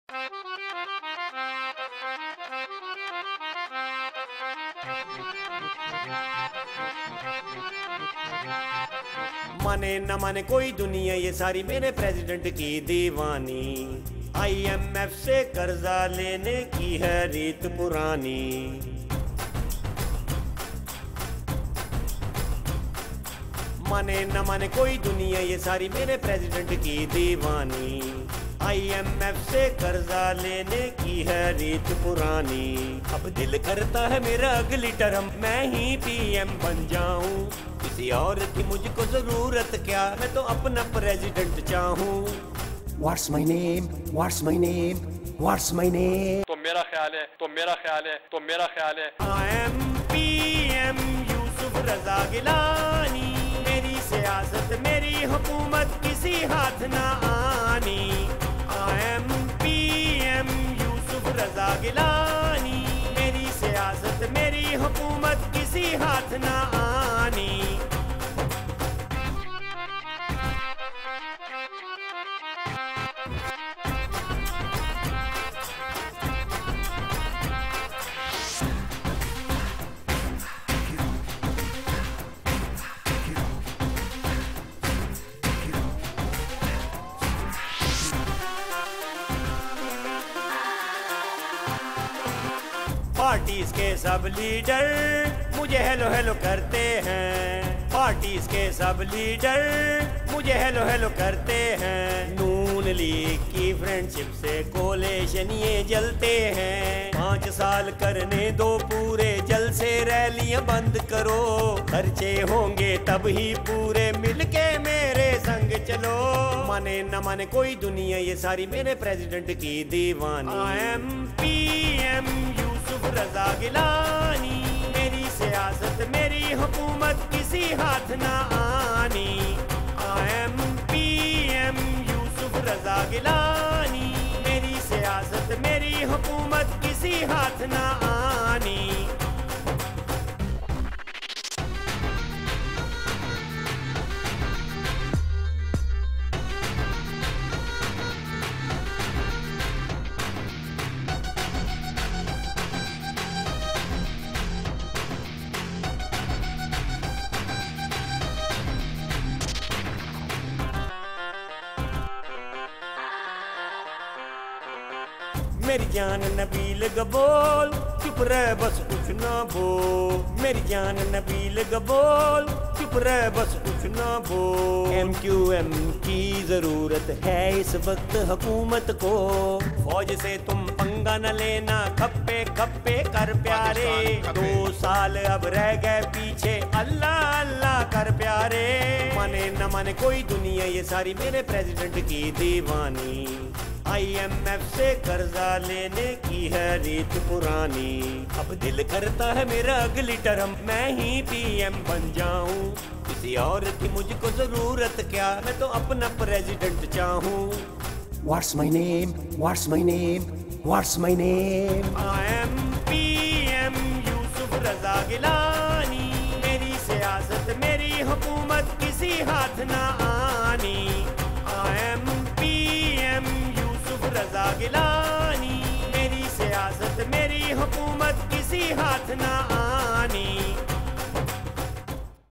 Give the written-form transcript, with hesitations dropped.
माने न माने कोई दुनिया ये सारी मेरे प्रेसिडेंट की दीवानी। IMF से कर्जा लेने की है रीत पुरानी। माने न माने कोई दुनिया ये सारी मेरे प्रेसिडेंट की दीवानी। IMF से कर्जा लेने की है रीत पुरानी। अब दिल करता है मेरा अगली टर्म मैं ही PM बन जाऊं। किसी और की मुझको जरूरत क्या, मैं तो अपना प्रेसिडेंट चाहूं। What's my name? What's my name? What's my name? तो मेरा ख्याल है, तो मेरा ख्याल है, तो मेरा ख्याल है I am PM यूसुफ रजा गिलानी। मेरी सियासत मेरी हुकूमत किसी हाथ ना आनी। I am PM यूसुफ रजा गिलानी। मेरी सियासत मेरी हुकूमत किसी हाथ ना आनी। पार्टीज के सब लीडर मुझे हेलो हेलो करते हैं। पार्टीज के सब लीडर मुझे हेलो हेलो करते हैं। नून लीग की फ्रेंडशिप से कोलेशन ये जलते हैं। 5 साल करने दो पूरे, जल से रैलियां बंद करो। खर्चे होंगे तब ही पूरे, मिलके मेरे संग चलो। माने न माने कोई दुनिया ये सारी मेरे प्रेसिडेंट की दीवानी। I am PM यूसुफ रजा गिलानी। मेरी सियासत मेरी हुकूमत किसी हाथ ना आनी। I am PM यूसुफ रजा गिलानी। मेरी सियासत मेरी हुकूमत किसी हाथ ना आनी। मेरी जान नबील गबोल चुप रह बस कुछ ना बोल। मेरी जान नबील गबोल चुप रह बस कुछ ना बोल। MQM की जरूरत है इस वक्त हुकूमत को। फौज से तुम पंगा न लेना, खप्पे खप्पे कर प्यारे। 2 साल अब रह गए पीछे, अल्लाह अल्लाह कर प्यारे। माने न माने कोई दुनिया ये सारी मेरे प्रेसिडेंट की दीवानी। IMF से कर्जा लेने की है रीत पुरानी। अब दिल करता है मेरा अगली टर्म मैं ही PM बन जाऊं। किसी और की मुझको जरूरत क्या, मैं तो अपना प्रेसिडेंट चाहूं। What's my name? What's my name? What's my name? I am PM Yusuf रजा गिलानी। मेरी सियासत मेरी हुकूमत किसी हाथ ना आनी। I am PM यूसुफ रजा गिलानी। मेरी सियासत मेरी हुकूमत किसी हाथ ना आनी।